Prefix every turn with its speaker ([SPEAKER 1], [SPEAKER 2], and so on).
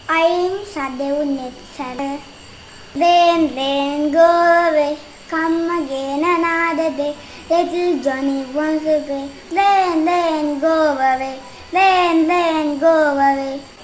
[SPEAKER 1] I'm Sadhu Sada. Then go away. Come again another day. Little Johnny wants to play. Then go away. Then go away.